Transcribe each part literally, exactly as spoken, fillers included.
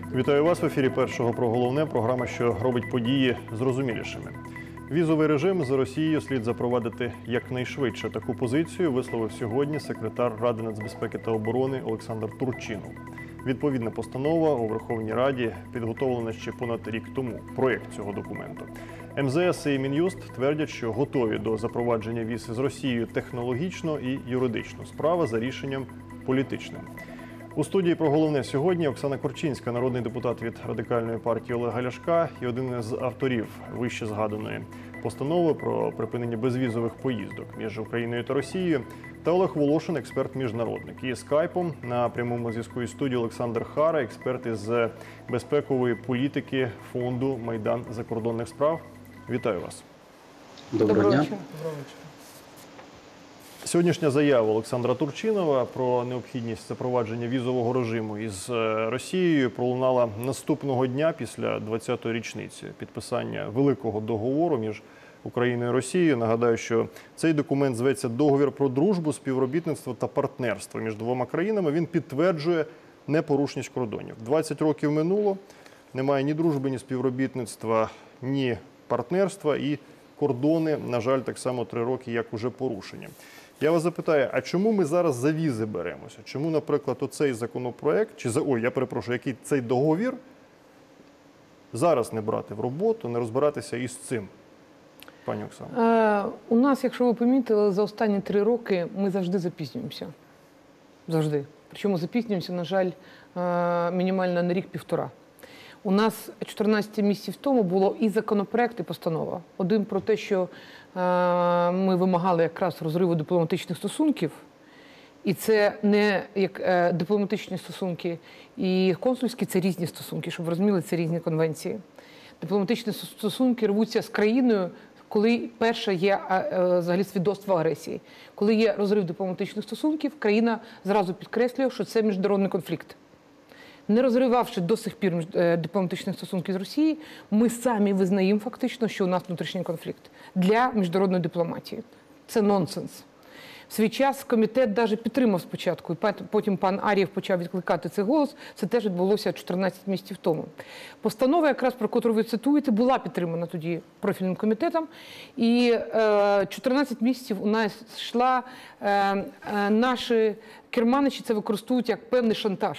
Вітаю вас в ефірі Першого про головне. Програма, що робить події зрозумілішими. Візовий режим з Росією слід запровадити якнайшвидше. Таку позицію висловив сьогодні секретар Ради нацбезпеки та оборони Олександр Турчинов. Відповідна постанова у Верховній Раді підготовлена ще понад рік тому. Проєкт цього документу. ем зе ес і Мін'юст твердять, що готові до запровадження віз з Росією технологічно і юридично. Справа за рішенням політичним. У студії про головне сьогодні Оксана Корчинська, народний депутат від Радикальної партії Олега Ляшка і один із авторів вище згаданої постанови про припинення безвізових поїздок між Україною та Росією, та Олег Волошин, експерт-міжнародник. І скайпом на прямому зв'язку із студією Олександр Хара, експерт із безпекової політики фонду «Майдан закордонних справ». Вітаю вас. Доброго дня. Сьогоднішня заява Олександра Турчинова про необхідність запровадження візового режиму із Росією пролунала наступного дня після двадцятої річниці підписання великого договору між Україною і Росією. Нагадаю, що цей документ зветься «Договір про дружбу, співробітництво та партнерство між двома країнами». Він підтверджує непорушність кордонів. двадцять років минуло, немає ні дружби, ні співробітництва, ні партнерства, і кордони, на жаль, так само три роки, як уже порушені. Я вас запитаю, а чому ми зараз за візи беремося? Чому, наприклад, оцей законопроект, чи за, ой, я перепрошую, який цей договір зараз не брати в роботу, не розбиратися із цим? Пані Оксано. Е, у нас, якщо ви помітили, за останні три роки ми завжди запізнюємося. Завжди. Причому запізнюємося, на жаль, е, мінімально на рік-півтора. У нас чотирнадцять місяців тому було і законопроект, і постанова. Один про те, що е, ми вимагали якраз розриву дипломатичних стосунків. І це не як е, дипломатичні стосунки і консульські – це різні стосунки, щоб ви розуміли, це різні конвенції. Дипломатичні стосунки рвуться з країною, коли перше є е, взагалі свідоцтво агресії. Коли є розрив дипломатичних стосунків, країна зразу підкреслює, що це міжнародний конфлікт. Не розривавши до сих пір дипломатичних стосунків з Росією, ми самі визнаємо фактично, що у нас внутрішній конфлікт для міжнародної дипломатії. Це нонсенс. В свій час комітет навіть підтримав спочатку, і потім пан Ар'єв почав відкликати цей голос. Це теж відбулося чотирнадцять місяців тому. Постанова, якраз про яку ви цитуєте, була підтримана тоді профільним комітетом. І е, чотирнадцять місяців у нас йшла, е, е, наші керманичі це використовують як певний шантаж.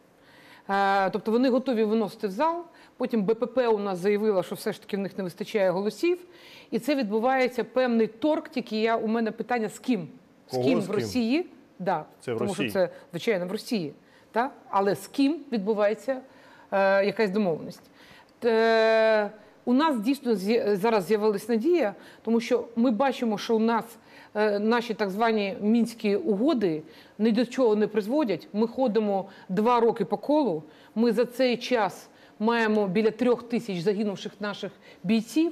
Тобто вони готові виносити в зал, потім Бе Пе Пе у нас заявила, що все ж таки в них не вистачає голосів, і це відбувається певний торг, тільки я, у мене питання з ким? З ким в Росії? Да, це в тому Росії. що це, звичайно, в Росії. Так? Але з ким відбувається е, якась домовленість? Те, у нас дійсно зараз з'явилась надія, тому що ми бачимо, що у нас наші так звані мінські угоди ні до чого не призводять. Ми ходимо два роки по колу, ми за цей час маємо біля трьох тисяч загинувших наших бійців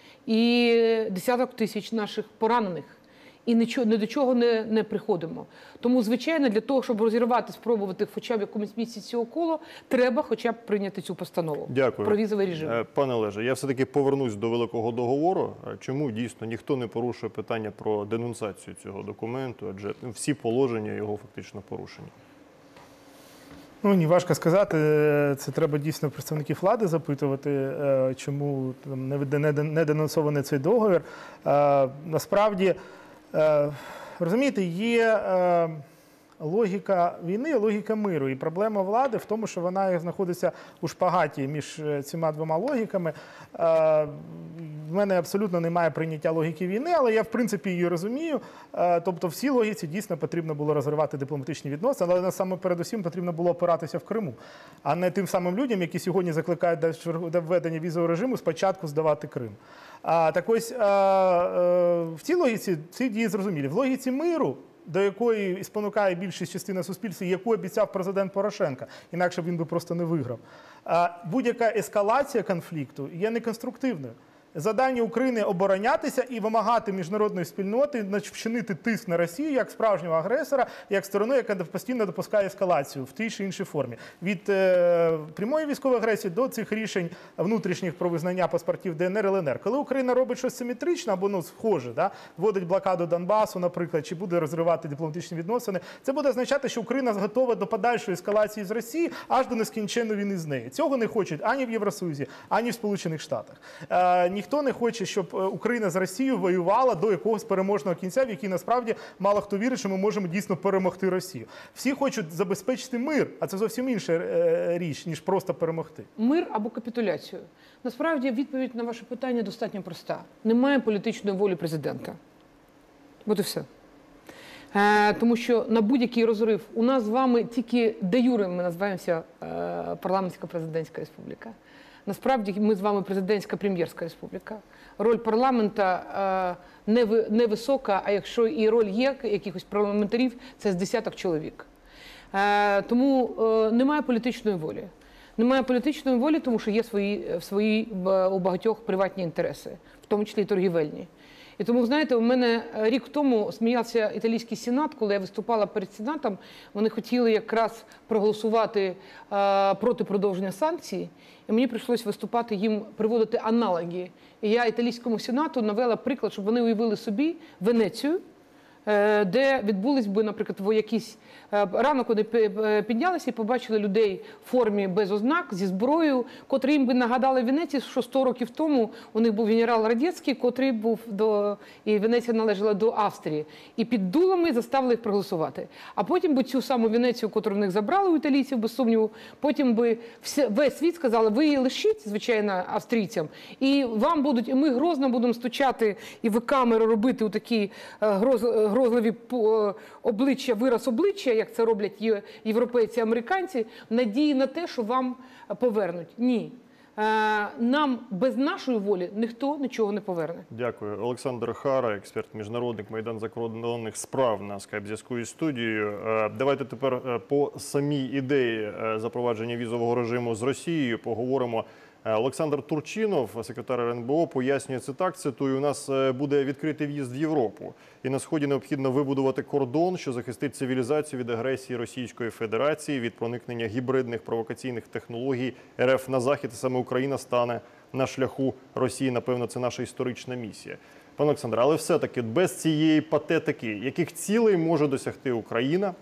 і десяток тисяч наших поранених. І нічого, ні до чого не, не приходимо. Тому, звичайно, для того, щоб розірвати, спробувати хоча б якомусь місяці цього коло, треба хоча б прийняти цю постанову. Дякую. Про візовий режим. Пане Олеже, я все-таки повернусь до Великого договору. Чому дійсно ніхто не порушує питання про денонсацію цього документу, адже всі положення його фактично порушені? Ну, ні, важко сказати. Це треба дійсно представників влади запитувати, чому не денонсований цей договір. Насправді, розумієте, є логіка війни, логіка миру. І проблема влади в тому, що вона знаходиться у шпагаті між цими двома логіками. В мене абсолютно немає прийняття логіки війни, але я, в принципі, її розумію. Тобто, всій логіці дійсно потрібно було розривати дипломатичні відносини, але саме передусім потрібно було опиратися в Криму, а не тим самим людям, які сьогодні закликають до введення візового режиму, спочатку здавати Крим. А, так ось, а, а, в цій логіці ці дії зрозумілі. В логіці миру, до якої спонукає більшість частина суспільства, яку обіцяв президент Порошенко, інакше він би просто не виграв. Будь-яка ескалація конфлікту є неконструктивною. Завдання України – оборонятися і вимагати міжнародної спільноти вчинити тиск на Росію як справжнього агресора, як сторону, яка постійно допускає ескалацію в тій чи іншій формі. Від е, прямої військової агресії до цих рішень внутрішніх про визнання паспортів Де Ен Ер, Ел Ен Ер. Коли Україна робить щось симетричне або ну, схоже, да, вводить блокаду Донбасу, наприклад, чи буде розривати дипломатичні відносини, це буде означати, що Україна готова до подальшої ескалації з Росії аж до нескінченної війни з нею. Цього не хочуть ані в Євросоюзі, ані в Сполучених Штатах. Е, Ніхто не хоче, щоб Україна з Росією воювала до якогось переможного кінця, в який насправді мало хто вірить, що ми можемо дійсно перемогти Росію. Всі хочуть забезпечити мир, а це зовсім інша річ, ніж просто перемогти. Мир або капітуляцію. Насправді відповідь на ваше питання достатньо проста. Немає політичної волі президента. От і все. Е, тому що на будь-який розрив у нас з вами тільки де юре ми називаємося е, парламентсько-президентська республіка. Насправді ми з вами президентська прем'єрська республіка. Роль парламента е, невисока, а якщо і роль є якихось парламентарів, це з десяток чоловік. Е, тому е, немає політичної волі. Немає політичної волі, тому що є свої, свої у багатьох приватні інтереси, в тому числі і торгівельні. І тому, знаєте, у мене рік тому сміявся італійський сенат, коли я виступала перед сенатом, вони хотіли якраз проголосувати а, проти продовження санкцій, і мені прийшлося виступати їм, приводити аналоги. І я італійському сенату навела приклад, щоб вони уявили собі Венецію, де відбулись би, наприклад, якісь ранок вони піднялися і побачили людей в формі без ознак, зі зброєю, котрі їм би нагадали Венеції, що сто років тому у них був генерал Радецький, котрий був до... і Венеція належала до Австрії. І під дулами заставили їх проголосувати. А потім би цю саму Венецію, котру в них забрали у італійців, без сумніву, потім би все... весь світ сказали, ви її лишіть, звичайно, австрійцям, і вам будуть, і ми грозно будемо стучати і в камеру робити у такі гроз... грозливі обличчя, вираз обличчя, як це роблять європейці, американці, в надії на те, що вам повернуть. Ні. Нам без нашої волі ніхто нічого не поверне. Дякую. Олександр Хара, експерт, міжнародник, Майдан закордонних справ на скайп-зв'язку із студією. Давайте тепер по самій ідеї запровадження візового режиму з Росією поговоримо. Олександр Турчинов, секретар Ер Ен Бе О, пояснює це так, цитую, у нас буде відкритий в'їзд в Європу. І на Сході необхідно вибудувати кордон, що захистить цивілізацію від агресії Російської Федерації, від проникнення гібридних провокаційних технологій Ер Еф на Захід. І саме Україна стане на шляху Росії. Напевно, це наша історична місія. Пане Олександре, але все-таки без цієї патетики, яких цілей може досягти Україна,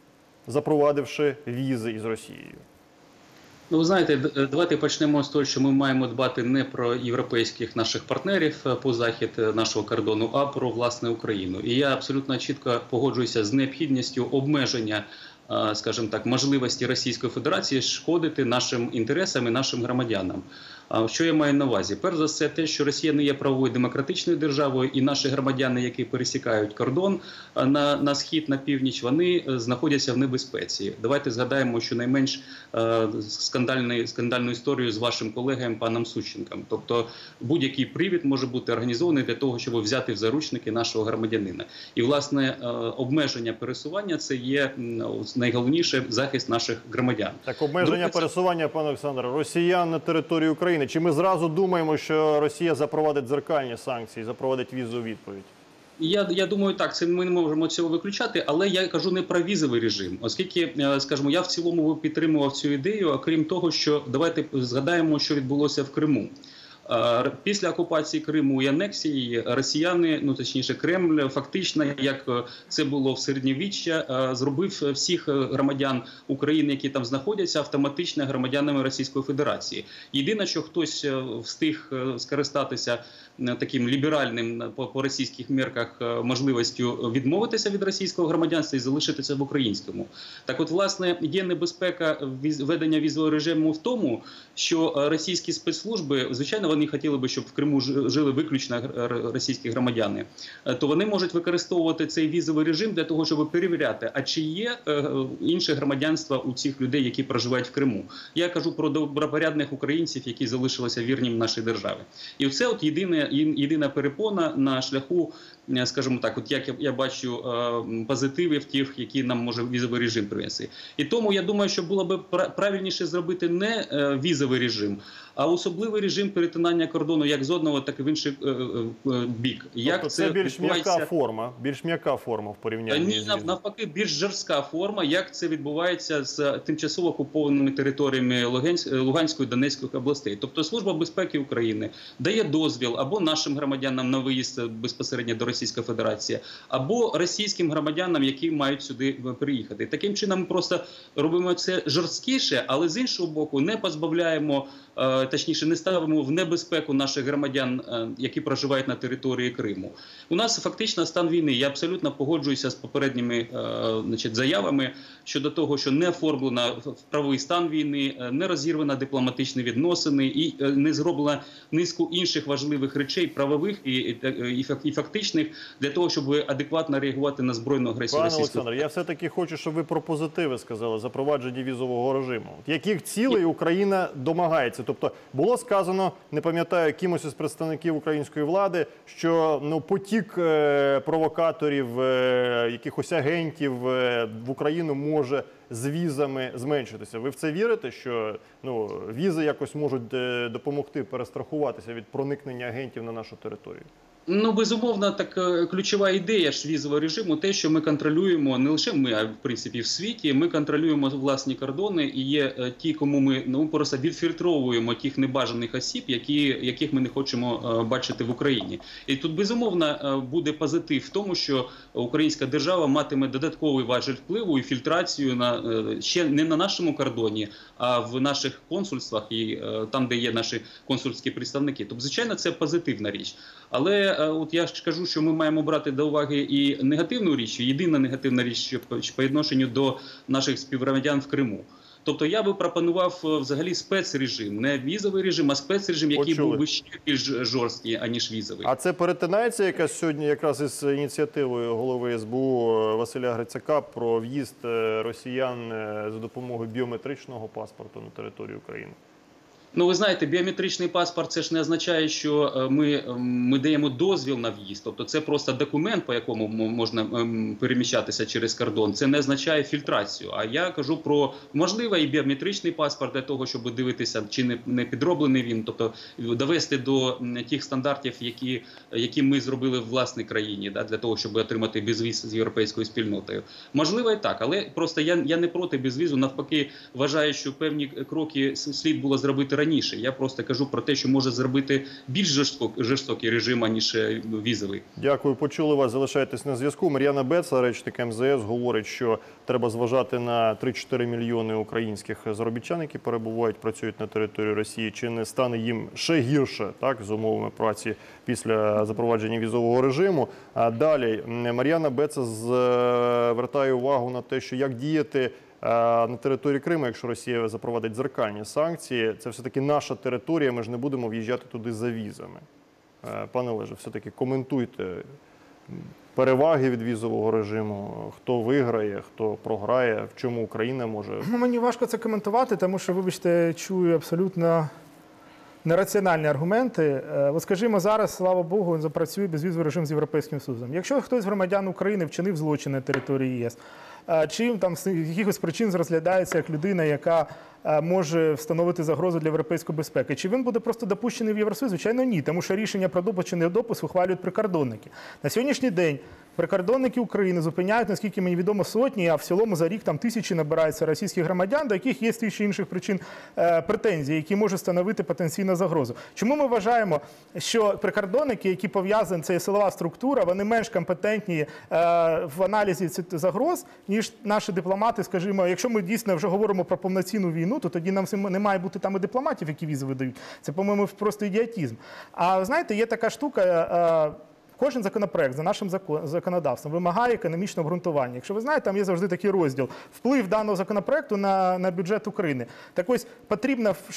запровадивши візи із Росією? Ну, ви знаєте, давайте почнемо з того, що ми маємо дбати не про європейських наших партнерів по захід нашого кордону, а про, власне, Україну. І я абсолютно чітко погоджуюся з необхідністю обмеження, скажімо так, можливості Російської Федерації шкодити нашим інтересам і нашим громадянам. Що я маю на увазі? Перш за все, те, що Росія не є правовою демократичною державою, і наші громадяни, які пересікають кордон на, на схід, на північ, вони знаходяться в небезпеці. Давайте згадаємо щонайменш е, скандальну, скандальну історію з вашим колегою паном Сущенком. Тобто будь-який привід може бути організований для того, щоб взяти в заручники нашого громадянина. І, власне, е, обмеження пересування – це є найголовніше захист наших громадян. Так, обмеження Думаю, пересування, пане Олександре, росіян на території України. Чи ми зразу думаємо, що Росія запровадить дзеркальні санкції, запровадить візову відповідь? Я, я думаю, так, це ми не можемо цього виключати, але я кажу не про візовий режим, оскільки, скажімо, я в цілому підтримував цю ідею, окрім того, що давайте згадаємо, що відбулося в Криму. Після окупації Криму і анексії росіяни, ну точніше Кремль, фактично, як це було в середньовіччя, зробив всіх громадян України, які там знаходяться, автоматично громадянами Російської Федерації. Єдине, що хтось встиг скористатися таким ліберальним по, по російських мерках можливістю відмовитися від російського громадянства і залишитися в українському. Так от, власне, є небезпека введення візового режиму в тому, що російські спецслужби, звичайно, вони хотіли би, щоб в Криму жили виключно російські громадяни, то вони можуть використовувати цей візовий режим для того, щоб перевіряти, а чи є інше громадянство у цих людей, які проживають в Криму. Я кажу про добропорядних українців, які залишилися вірні в нашій державі. І це от єдине, єдина перепона на шляху скажімо так, от як я, я бачу позитиви в тих, які нам може візовий режим принести. І тому я думаю, що було б правильніше зробити не візовий режим, а особливий режим перетинання кордону як з одного, так і в інший бік. Як тобто це, це більш відбувається... м'яка форма, більш м'яка форма в порівнянні Ні, з... навпаки, більш жорстка форма, як це відбувається з тимчасово окупованими територіями Луганської і Донецької областей. Тобто Служба безпеки України дає дозвіл або нашим громадянам на виїзд безпосередньо до Російської Федерації, або російським громадянам, які мають сюди приїхати. Таким чином ми просто робимо це жорсткіше, але з іншого боку не позбавляємо, точніше не ставимо в небезпеку наших громадян, які проживають на території Криму. У нас фактично стан війни. Я абсолютно погоджуюся з попередніми значить, заявами щодо того, що не оформлено правовий стан війни, не розірвано дипломатичні відносини і не зроблено низку інших важливих речей, правових і, і, і фактичних, для того, щоб адекватно реагувати на збройну агресію Пане Російської Олександр, я все-таки хочу, щоб ви про позитиви сказали, запровадження візового режиму. Яких цілей Україна домагається? Тобто було сказано, не пам'ятаю, кимось із представників української влади, що ну, потік е, провокаторів, е, якихось агентів е, в Україну може з візами зменшитися. Ви в це вірите, що ну, візи якось можуть е, допомогти перестрахуватися від проникнення агентів на нашу територію? Ну, безумовно, так ключова ідея ж візового режиму те, що ми контролюємо, не лише ми, а в принципі в світі, ми контролюємо власні кордони і є ті, кому ми ну, просто відфільтровуємо тих небажаних осіб, які, яких ми не хочемо бачити в Україні. І тут, безумовно, буде позитив в тому, що українська держава матиме додатковий важіль впливу і фільтрацію на, ще не на нашому кордоні, а в наших консульствах і там, де є наші консульські представники. Тобто, звичайно, це позитивна річ. Але от я ж кажу, що ми маємо брати до уваги і негативну річ, і єдина негативна річ що по відношенню до наших співгромадян в Криму. Тобто я би пропонував взагалі спецрежим, не візовий режим, а спецрежим, який Почули. був би ще більш жорсткий, аніж візовий. А це перетинається якась сьогодні якраз із ініціативою голови ес бе у Василя Грицака про в'їзд росіян за допомогою біометричного паспорту на територію України? Ну, ви знаєте, біометричний паспорт – це ж не означає, що ми, ми даємо дозвіл на в'їзд. Тобто це просто документ, по якому можна переміщатися через кордон. Це не означає фільтрацію. А я кажу про, можливо, і біометричний паспорт для того, щоб дивитися, чи не, не підроблений він. Тобто довести до тих стандартів, які, які ми зробили в власній країні, да, для того, щоб отримати безвіз з європейською спільнотою. Можливо, і так. Але просто я, я не проти безвізу. Навпаки, вважаю, що певні кроки слід було зробити раніше. Я просто кажу про те, що може зробити більш жорстокий, жорстокий режим, аніж візовий. Дякую, почули вас, залишайтесь на зв'язку. Мар'яна Беца, речник ем зе ес, говорить, що треба зважати на три-чотири мільйони українських заробітчан, які перебувають, працюють на території Росії. Чи не стане їм ще гірше, так, з умовами праці після запровадження візового режиму. А далі Мар'яна Беца звертає увагу на те, що як діяти на території Криму, якщо Росія запровадить дзеркальні санкції, це все-таки наша територія, ми ж не будемо в'їжджати туди за візами. Пане Олеже, все-таки коментуйте переваги від візового режиму, хто виграє, хто програє, в чому Україна може... Ну, мені важко це коментувати, тому що, вибачте, чую абсолютно нераціональні аргументи. От скажімо, зараз, слава Богу, він запрацює безвізовий режим з Європейським Союзом. Якщо хтось з громадян України вчинив злочин на території ЄС, чи там з якихось причин розглядається як людина, яка може встановити загрозу для європейської безпеки. Чи він буде просто допущений в Євросоюз? Звичайно, ні, тому що рішення про допуск чи не допуск ухвалюють прикордонники. На сьогоднішній день прикордонники України зупиняють, наскільки мені відомо, сотні, а в цілому за рік там тисячі набираються російських громадян, до яких є з тисячі інших причин е, претензій, які можуть становити потенційну загрозу. Чому ми вважаємо, що прикордонники, які пов'язані, це силова структура, вони менш компетентні е, в аналізі цих загроз, ніж наші дипломати, скажімо, якщо ми дійсно вже говоримо про повноцінну війну, то тоді нам не має бути там і дипломатів, які візи видають. Це, по-моєму, просто ідіотизм. А знаєте, є така штука, е, кожен законопроект за нашим законодавством вимагає економічного обґрунтування. Якщо ви знаєте, там є завжди такий розділ – вплив даного законопроекту на, на бюджет України. Так ось потрібно, щоб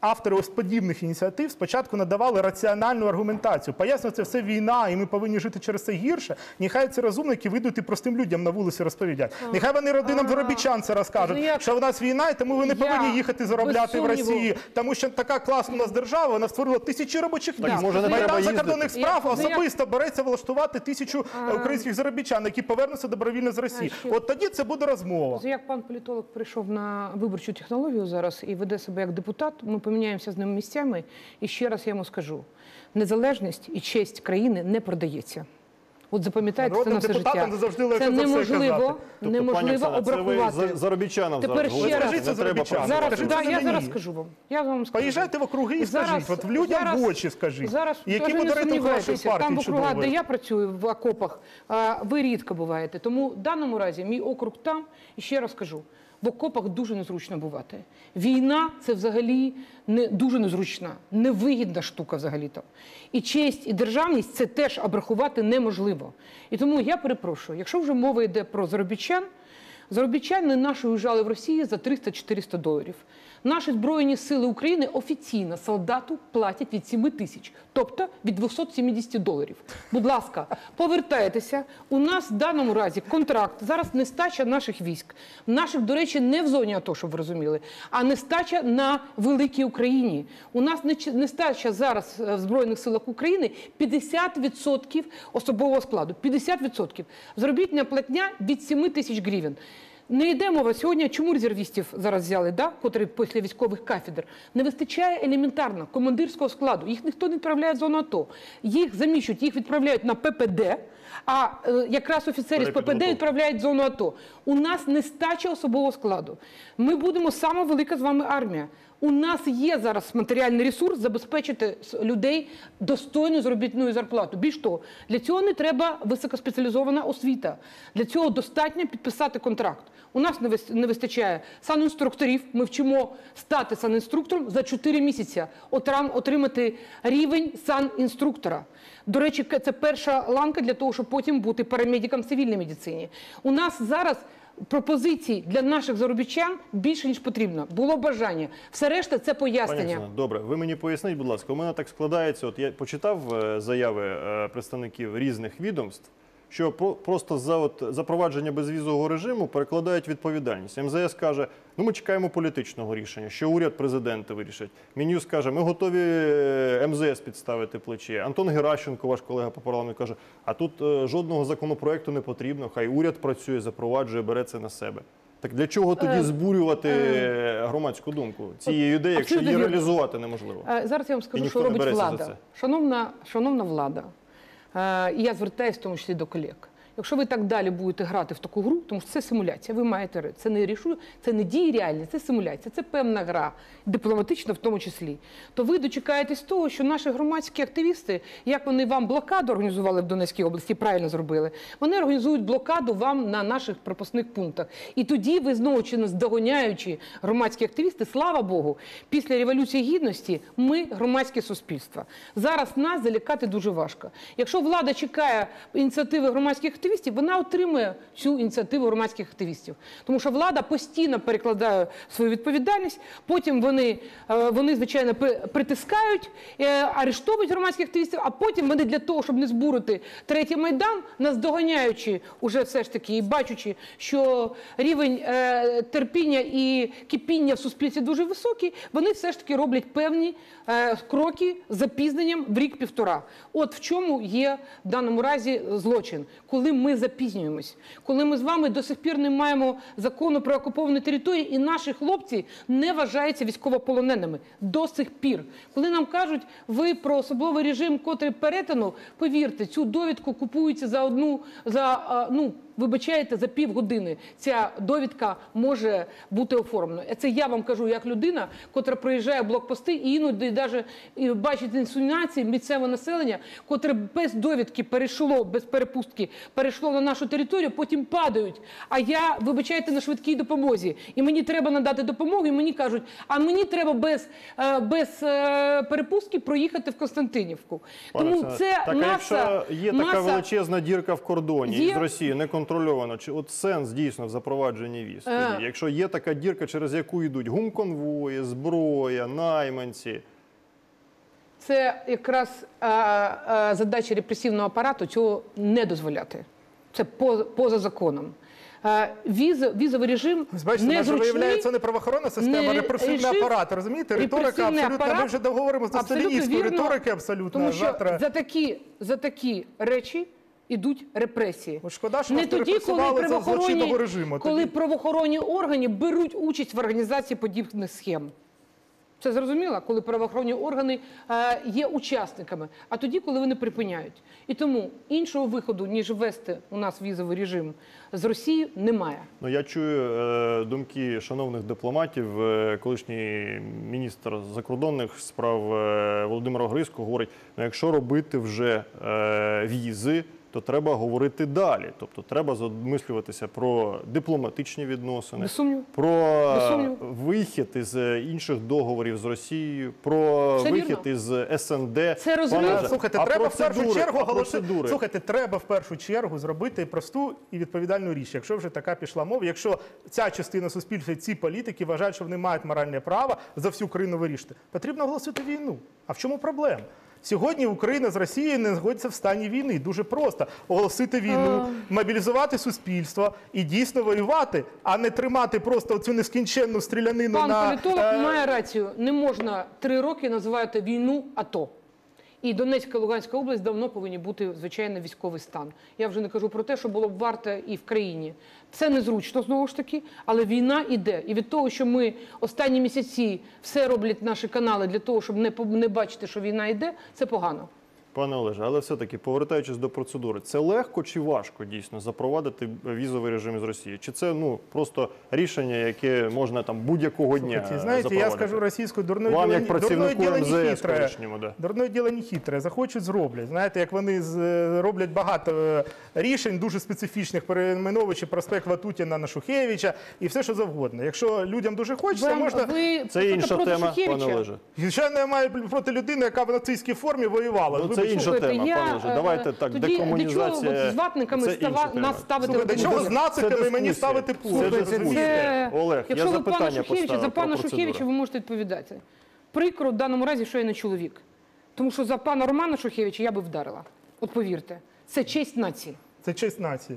автори ось подібних ініціатив спочатку надавали раціональну аргументацію. Пояснювали, це все війна, і ми повинні жити через це гірше. Нехай ці розумники вийдуть і простим людям на вулиці розповідять. Нехай вони родинам заробітчан це розкажуть, Ну, як- що в нас війна, і тому ви не Я, повинні їхати заробляти в без сумніву. Росії. Тому що така класна у нас держава, вона створила тисячі робочих Так, місць. може, не Майдан треба закордонних їздити? справ Я- ну, як- особисто береться влаштувати тисячу е, українських заробітчан, які повернуться добровільно з Росії. А, ще- От тоді це буде розмова. Як пан політолог прийшов на виборчу технологію зараз і веде себе як депутат, ми поміняємося з ним місцями. І ще раз я йому скажу, незалежність і честь країни не продається. От запам'ятайте це Народним на все депутатам життя. завжди легко Це за все неможливо, казати. Тобто, пані неможливо Оксана, це ви обрахувати. за- заробітчанам Тепер зараз ще говорите, раз. не треба Заробітчанам. про це. Зараз, Скажіть да, це я мені. зараз скажу вам. Я вам скажу. Поїжджайте в округи і Зараз- скажіть, от людям зараз- в очі скажіть, Зараз які теж не модератор хорошої сумнівайтеся, там в партії округах, де чудової. я працюю в окопах, а, ви рідко буваєте. Тому в даному разі мій округ там, і ще раз кажу, в окопах дуже незручно бувати. Війна – це взагалі не, дуже незручна, невигідна штука взагалі-то. І честь, і державність – це теж обрахувати неможливо. І тому я перепрошую, якщо вже мова йде про заробітчан, заробітчани наші уїжджали в Росію за триста-чотириста доларів. Наші Збройні сили України офіційно солдату платять від семи тисяч, тобто від двохсот сімдесят доларів. Будь ласка, повертайтеся. У нас в даному разі контракт, зараз нестача наших військ. Наших, до речі, не в зоні АТО, щоб ви розуміли, а нестача на великій Україні. У нас нестача зараз в Збройних силах України п'ятдесят відсотків особового складу. п'ятдесят відсотків. Заробітна платня від семи тисяч гривень. Не йде мова сьогодні, чому резервістів зараз взяли, да? Котрі після військових кафедр. Не вистачає елементарно командирського складу. Їх ніхто не відправляє в зону АТО. Їх заміщують, їх відправляють на ППД, а е, якраз офіцери з ППД відправляють в зону АТО. У нас нестача особового складу. Ми будемо сама велика з вами армія. У нас є зараз матеріальний ресурс забезпечити людей достойну заробітну зарплату. Більш того, для цього не треба високоспеціалізована освіта. Для цього достатньо підписати контракт. У нас не вистачає санінструкторів. Ми вчимо стати санінструктором за чотири місяці, отримати рівень санінструктора. До речі, це перша ланка для того, щоб потім бути парамедиком в цивільній медицині. У нас зараз пропозицій для наших заробітчан більше, ніж потрібно. Було бажання. Все решта – це Пані пояснення. Оксано, добре, ви мені поясніть, будь ласка, у мене так складається, от я почитав е, заяви е, представників різних відомств, що про, просто за от, запровадження безвізового режиму перекладають відповідальність. ем зе ес каже, ну ми чекаємо політичного рішення, що уряд, президенти вирішать. Мін'юст каже, ми готові ем зе ес підставити плечі. Антон Геращенко, ваш колега по парламенту, каже, а тут е, жодного законопроекту не потрібно, хай уряд працює, запроваджує, бере це на себе. Так для чого тоді Е, збурювати е, громадську думку цієї ідеї, якщо абсолютно її вірно. реалізувати неможливо? Е, Зараз я вам І скажу, ніхто що не робить береться за влада. це. Шановна, шановна влада, е, і я звертаюся в тому числі до колег. Якщо ви так далі будете грати в таку гру, тому що це симуляція, ви маєте, це не рішу, це не дії реальні, це симуляція, це певна гра, дипломатична в тому числі, то ви дочекаєтесь того, що наші громадські активісти, як вони вам блокаду організували в Донецькій області, правильно зробили, вони організують блокаду вам на наших пропускних пунктах. І тоді ви знову чи наздоганяючи громадські активісти, слава Богу, після Революції Гідності ми громадське суспільство. Зараз нас залякати дуже важко. Якщо влада чекає ініціативи громадських активістів, вона отримує цю ініціативу громадських активістів. Тому що влада постійно перекладає свою відповідальність, потім вони, вони звичайно, притискають, арештовують громадських активістів, а потім вони для того, щоб не збурити третій Майдан, наздоганяючи уже все ж таки і бачачи, що рівень терпіння і кипіння в суспільстві дуже високий, вони все ж таки роблять певні кроки з запізненням в рік-півтора. От в чому є в даному разі злочин. Коли ми запізнюємось, коли ми з вами до сих пір не маємо закону про окуповані території, і наші хлопці не вважаються військовополоненими. До сих пір. Коли нам кажуть, ви про особливий режим, котрий перетину, повірте, цю довідку купується за одну, за, ну, вибачаєте, за півгодини ця довідка може бути оформлена. Це я вам кажу як людина, котра проїжджає блокпости і іноді навіть бачить інсинуації місцевого населення, котре без довідки перейшло, без перепустки, перейшло на нашу територію, потім падають. А я, вибачайте, на швидкій допомозі. І мені треба надати допомогу, і мені кажуть, а мені треба без, без перепустки проїхати в Константинівку. Пане Тому Оксано, це так, маса... а якщо є така маса... величезна дірка в кордоні Є... з Росією, не контрольовано. Чи от сенс дійсно в запровадженні віз? Е. Тоді, якщо є така дірка, через яку йдуть гумконвої, зброя, найманці. Це якраз а, а, задача репресивного апарату цього не дозволяти. Це поза, поза законом. А, віз, візовий режим Ви бачите, у нас же незручний. виявляється не правоохоронна система, а не репресивний режим, апарат. Розумієте? Риторика репресивний абсолютно. Ми апарат, вже договоримо з абсолютно Достоєвською вірно, риторики абсолютно. Тому що Завтра... за такі, за такі речі йдуть репресії. От шкода, що не нас тоді, коли репресували за злочинного правоохоронні, режиму. коли Тоді... правоохоронні органи беруть участь в організації подібних схем. Це зрозуміло, коли правоохоронні органи е, є учасниками, а тоді, коли вони припиняють. І тому іншого виходу, ніж ввести у нас візовий режим з Росією, немає. Ну, я чую е, думки шановних дипломатів. Е, колишній міністр закордонних справ е, Володимир Огризко говорить, ну, якщо робити вже е, візи, то треба говорити далі. Тобто треба замислюватися про дипломатичні відносини, Без сумніву. про Без сумніву. вихід із інших договорів з Росією, про Все вихід вірно. із ес ен де. Це розумію. Пане Олеже, Слухайте, а треба в першу процедури, чергу а оголосити. процедури? Слухайте, треба в першу чергу зробити просту і відповідальну річ. Якщо вже така пішла мова, якщо ця частина суспільства, ці політики вважають, що вони мають моральне право за всю країну вирішити, потрібно оголосити війну. А в чому проблема? Сьогодні Україна з Росією не знаходиться в стані війни. Дуже просто оголосити війну, мобілізувати суспільство і дійсно воювати, а не тримати просто цю нескінченну стрілянину Пан на... політолог е, має рацію. Не можна три роки називати війну АТО. І Донецька, Луганська область давно повинні бути звичайно військовий стан. Я вже не кажу про те, що було б варто і в країні. Це незручно, знову ж таки, але війна іде. І від того, що ми останні місяці все роблять наші канали для того, щоб не, по- не бачити, що війна йде, це погано. Пане Олеже, але все-таки, повертаючись до процедури, це легко чи важко дійсно запровадити візовий режим з Росії? Чи це ну просто рішення, яке можна там будь-якого дня Слушайте, знаете, я запровадити? скажу російською, дурное Вам, діло, як дурное працівнику діло ем зе не ес хитре. колишньому, да. Дурне діло не хитре. Захочуть, зроблять. Знаєте, як вони з- роблять багато е, рішень, дуже специфічних, перейменовуючи проспект Ватутіна на Шухевича і все, що завгодно. Якщо людям дуже хочеться, Вам- можна... ви Це інша проти тема, Шухевича? пане Олеже. Звичайно, я маю проти людини, яка в нацистській формі воювала. Ну, це Вибачте. інша Слухайте, тема, я, пане Олеже. е, Давайте так, тоді, декомунізація Для чого от з ватниками це става, інша тема. нас ставити Слухайте, в чого один з ряд? нациками мені дискусія. ставити Це поряд? дискусія. розумієте? Олег, я Якщо ви пана запитання Шухевича, поставив за про пана процедуру. Шухевича ви можете відповідати. Прикро в даному разі, що я не чоловік. Тому що за пана Романа Шухевича я би вдарила. От повірте, це честь нації. Це честь нації.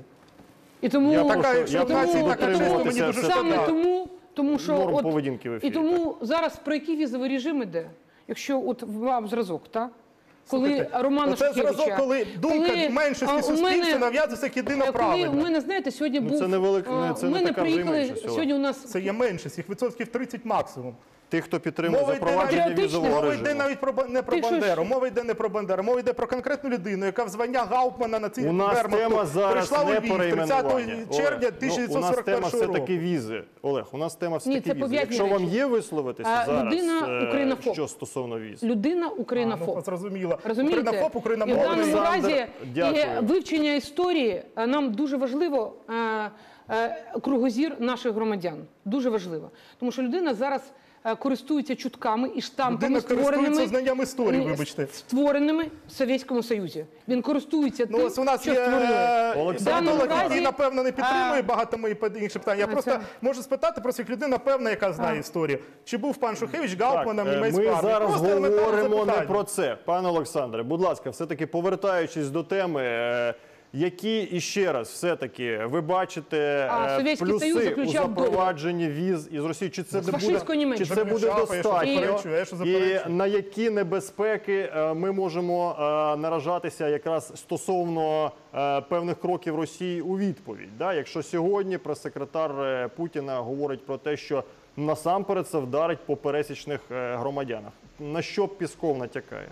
І тому, Я Така, прошу- якщо я в нації прошу така честь, то мені дотримуватися дуже все-таки саме шкода. тому, тому що норм от, поведінки в ефірі. і тому зараз про який візовий режим іде? Якщо от вам зразок, так? Коли Слухайте, Романа оце Шухевича... зразок, коли думка коли, меншості а, у суспільства мене- нав'язується як єдина Коли правильна. у мене, знаєте, сьогодні Ну, був... це не велика- а, це у не мене така вже й приїхали, меншість, Олег. сьогодні у нас... Це є меншість, їх відсотків тридцять максимум. Тих, хто підтримує Мова йде запровадження навіть- візового Мова режиму. йде навіть про ба- не про Ти що Бандеру, ж- мова йде не про Бандеру, мова йде про конкретну людину, яка в звання Гаупмана на цій У нас Вермахту тема зараз прийшла у не Львів перейменування. тридцятого червня Олег, ну, тисяча дев'ятсот у нас сорок тема першого року. все-таки візи. Олег, у нас тема все-таки це візи. пов'язані Якщо вам речі. є висловитися А, зараз, людина е, українофоб. що стосовно віз? Людина А, ну, українофоб. зрозуміло. Розумієте? Українофоб, І в україномовний. даному Олександр, разі дякую. і вивчення історії е, нам дуже важливо, е, е, кругозір наших громадян. Дуже важливо. Тому що людина зараз е, користується чутками і штампами, Людина користується створеними, знанням історії, Ні, вибачте. створеними в Совєтському Союзі. Він користується Ну, тим, ось у нас що є створили. Олександр, політолог, в даному який, разі- напевно, не підтримує А, багато моїх інших питань. Я а просто це- можу спитати, просто як людина, певна, яка знає А. історію. Чи був пан Шухевич Так, Гаупманом і е, ми Мейсправом? зараз Просто елементарне говоримо не запитання. про це. Пане Олександре, будь ласка, все-таки повертаючись до теми, е, які іще раз все-таки ви бачите А, е, Совєтський Союз плюси у заключав запровадженні віз із Росії? Чи це, З не буде, фашистсько-німецькою. чи це буде Заключав, я що достатньо? заперечую, я що І заперечую. на які небезпеки е, ми можемо е, наражатися якраз стосовно е, певних кроків Росії у відповідь? Да? Якщо сьогодні прес-секретар е, Путіна говорить про те, що насамперед це вдарить по пересічних е, громадянах. На що Пісков натякає?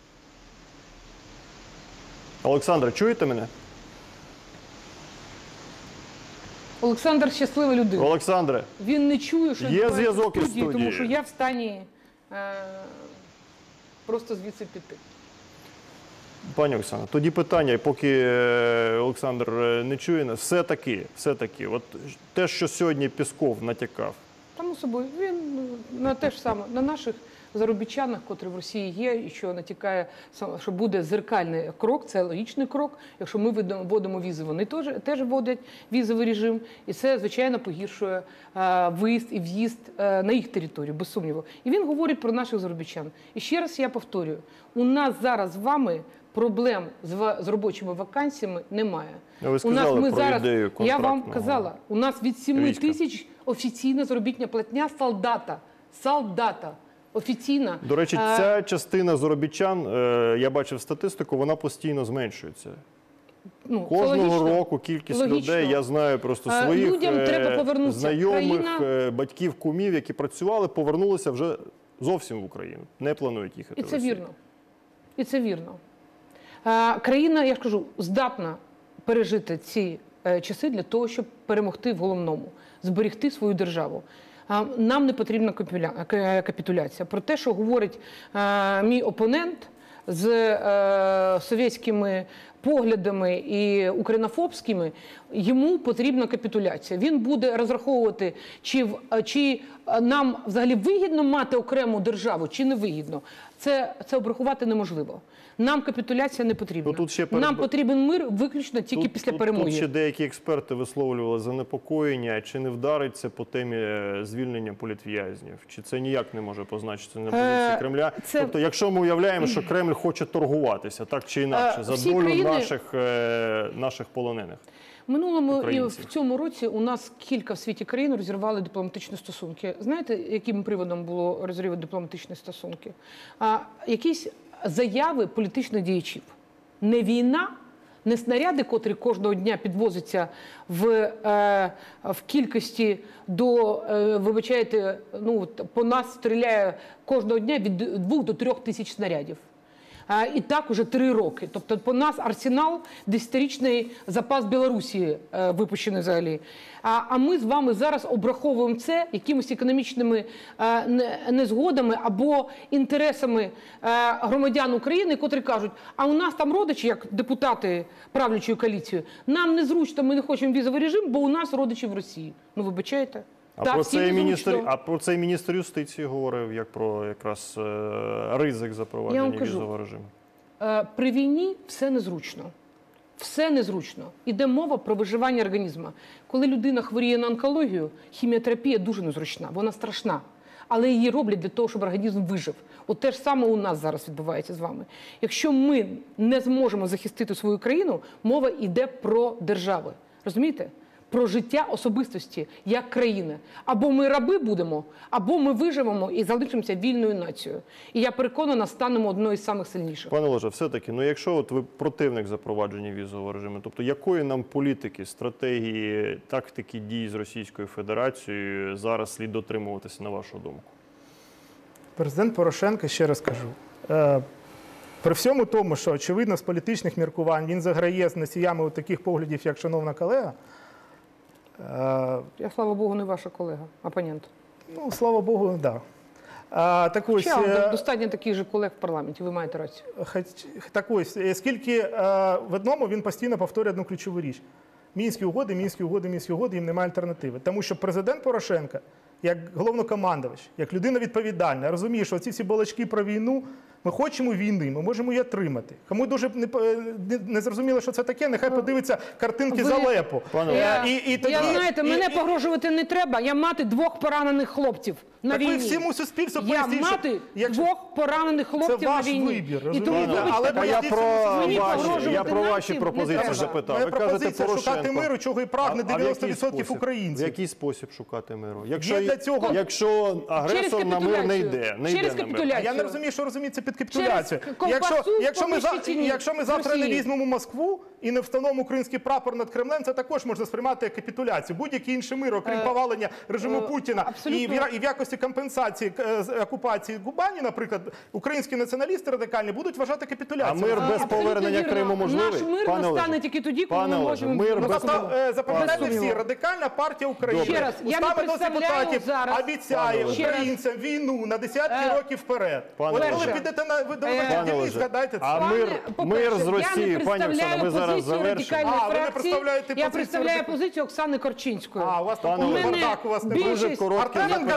Олександр, чуєте мене? Олександр щаслива людина. Олександре, Він не чує, що Є відбувається зв'язок в із студії, тому студією? що я в стані е, просто звідси піти. пані Оксана, тоді питання, поки е, Олександр е, не чує нас, все-таки, все-таки, от те, що сьогодні Пісков натякав, Тому собою, він ну, на те ж саме, на наших заробітчанах, котрі в Росії є, і що натякає, що буде зеркальний крок, це логічний крок. Якщо ми вводимо візи, вони теж, теж вводять візовий режим. І це, звичайно, погіршує а, виїзд і в'їзд а, на їх територію, без сумніву. І він говорить про наших заробітчан. І ще раз я повторюю, у нас зараз з вами проблем з, з робочими вакансіями немає. Ви сказали у нас ми про зараз, ідею я вам контрактного казала, у нас від семи війська. тисяч офіційна заробітня платня солдата. Солдата. Офіційна. До речі, А, ця частина заробітчан, е, я бачив статистику, вона постійно зменшується. ну, це Кожного логічно. року кількість Логічно. людей, я знаю просто А, своїх людям е, треба повернутися. знайомих, Країна- е, батьків, кумів, які працювали, повернулися вже зовсім в Україну. Не планують їхати І в це Росію. вірно. І це вірно. А, країна, я ж кажу, здатна пережити ці е, часи для того, щоб перемогти в головному, зберегти свою державу. А, нам не потрібна капіля- ка- капітуляція. Про те, що говорить е, мій опонент з е, совєтськими поглядами і українофобськими, йому потрібна капітуляція. Він буде розраховувати, чи, в- чи нам взагалі вигідно мати окрему державу, чи не вигідно. Це, це обрахувати неможливо. Нам капітуляція не потрібна. Ну, тут ще перед- Нам потрібен мир виключно тільки Тут- після тут, перемоги. Тут ще деякі експерти висловлювали занепокоєння, чи не вдариться по темі е, звільнення політв'язнів, чи це ніяк не може позначитися на позиції Е, Кремля. це- Тобто, якщо ми уявляємо, що Кремль хоче торгуватися так чи інакше Е, за всі долю країни- наших, е, наших полонених. В минулому і українців. в цьому році у нас кілька в світі країн розірвали дипломатичні стосунки. Знаєте, яким приводом було розривати дипломатичні стосунки? А, якісь заяви політичних діячів. Не війна, не снаряди, котрі кожного дня підвозяться в, е, в кількості до, е, вибачайте, ну, от по нас стріляє кожного дня від двох до трьох тисяч снарядів. А, І так уже три роки. Тобто по нас арсенал, десятирічний запас Білорусі е, випущений взагалі. А, а ми з вами зараз обраховуємо це якимись економічними е, не- незгодами або інтересами е, громадян України, котрі кажуть, а у нас там родичі, як депутати правлячої коаліції, нам незручно, ми не хочемо візовий режим, бо у нас родичі в Росії. Ну, вибачайте. А, Так, про всім це і незручно. міністр, а про це і міністр юстиції говорив, як про якраз е, ризик Я запровадження вам кажу. візового режиму. Е, При війні все незручно. Все незручно. Іде мова про виживання організму. Коли людина хворіє на онкологію, хіміотерапія дуже незручна, вона страшна. Але її роблять для того, щоб організм вижив. От те ж саме у нас зараз відбувається з вами. Якщо ми не зможемо захистити свою країну, мова йде про держави. Розумієте? Про життя особистості як країни. Або ми раби будемо, або ми виживемо і залишимося вільною нацією. І я переконана, станемо одною з самих сильніших. Пане Олеже, все-таки, ну якщо от ви противник запровадження візового режиму, тобто якої нам політики, стратегії, тактики дій з Російською Федерацією зараз слід дотримуватися, на вашу думку? Президент Порошенко, ще раз кажу, е, при всьому тому, що, очевидно, з політичних міркувань він заграє з носіями таких поглядів, як шановна колега, е, Я, слава Богу, не ваша колега, опонент. ну, слава Богу, так. Да. А, так ось, Хоча е, достатньо таких же колег в парламенті, ви маєте рацію. хоч- так ось, е, скільки е, в одному він постійно повторює одну ключову річ. Мінські угоди, мінські угоди, мінські угоди, їм немає альтернативи. Тому що президент Порошенко, як головнокомандувач, як людина відповідальна, розуміє, що ці всі балачки про війну, ми хочемо війни, ми можемо її отримати. Кому дуже не, не, не зрозуміло, що це таке, нехай подивиться картинки Ви- з Алепо. Пане Я, І- і тоді- я знаєте, і- мене і- погрожувати не треба. Я мати двох поранених хлопців на Так війні. ви всьому суспільству Я поясніть, що мати якщо- двох поранених хлопців Це ваш на війні. вибір, І тому, розумієте? вибачте, Але А я поясніть про цьому мені ваші, погрожувати я про ваші нації не пропозиції треба. запитав. Моя Ви кажете, пропозиція шукати Порошенко. миру, чого і прагне А- а в дев'яносто який відсотків спосіб? В українців. який спосіб шукати миру? Якщо, Є для цього- якщо агресор на мир не йде, не Через йде на мир. капітуляцію. Я не розумію, що розуміється під капітуляцію. Через ковбасу Якщо, якщо, ми, за- по ціні якщо ми завтра з не Росії. візьмемо Москву і не встановимо український прапор над Кремлем, це також можна сприймати як капітуляцію. Будь-який інший мир, окрім повалення режиму е, Путіна абсолютно. і в, я- і в якості компенсації е, з окупації Губані, наприклад, українські націоналісти радикальні будуть вважати А капітуляцією. мир без Абсолютно повернення вірно. Криму можливий? Наш мир Пане настане Олеже, тільки тоді, коли пане ми Олеже, можемо... мир без Тобто, Москву. е, запам'ятайте Без всі, сумніву. радикальна партія України. Ще раз, я не устами досить представляю депутатів зараз- обіцяє Пане Олеже. українцям війну на десятки Е, років вперед. Пане От коли Олеже. підете на ви до Е, Великої Пане війни, Олеже, згадайте це. а Пане, мир, по-перше, мир з Росії, я не пані Оксано, представляю ви зараз позицію завершили. радикальної А, ви не фракції, представляєте я позицію представляю радикальної- позицію Оксани Корчинської. А, у вас Пане такого Олеже. бардаку у вас не більшість- буде. Дуже короткий Артеменко, запитання. значить,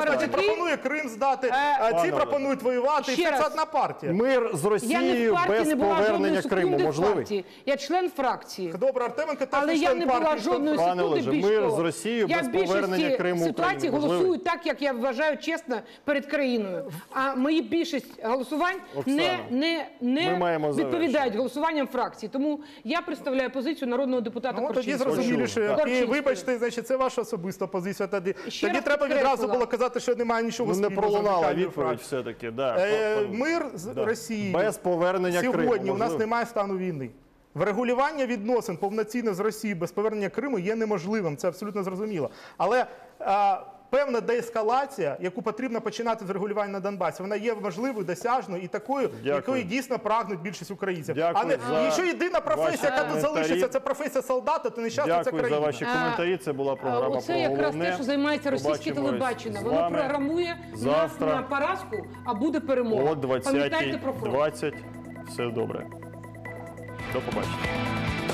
пропонує Крим здати, Е, а ці Пане пропонують воювати, і ще все це раз. одна партія. Мир з Я не Росією в партії, без не була повернення жодної Криму секунди в можливий? партії. Я член фракції. Добре, Артеменко теж Але не я член не була партії. жодної Пане секунди Олеже, більш мир того. з Росією Я без в більшості повернення Криму ситуації Україні можливий? голосую так, як я вважаю чесно перед країною. А мої більшість голосувань Оксано, не, не, ми не маємо відповідають завершити. голосуванням фракції. Тому я представляю позицію народного депутата Ну, тоді Корчинського. зрозуміліше. Так. Окей, Корчинської. вибачте, значить, це ваша особиста позиція. Тоді, Ще тоді раз треба відразу підкреслила. було казати, що немає нічого Ну, не спільного з пролунала радикальною відповідь фракцією. все-таки. Да. Е, По- по- Мир з да. Росією. Без повернення Криму Сьогодні у нас можливо? немає стану війни. Врегулювання відносин повноцінно з Росією без повернення Криму є неможливим, це абсолютно зрозуміло. Але а, певна деескалація, яку потрібно починати з регулювання на Донбасі, вона є можливою, досяжною і такою, Дякую. якої дійсно прагнуть більшість українців. Дякую а не за якщо єдина професія, ваші яка тут коментарі. залишиться, це професія солдата, то нещасна ця Дякую за країна. ваші коментарі. Це була А програма Оце про якраз головне. те, що займається російське Побачимось телебачення. з Воно вами програмує завтра нас на поразку, а буде перемога. О Пам'ятайте двадцятій про фронт. двадцять. Все добре. До побачення.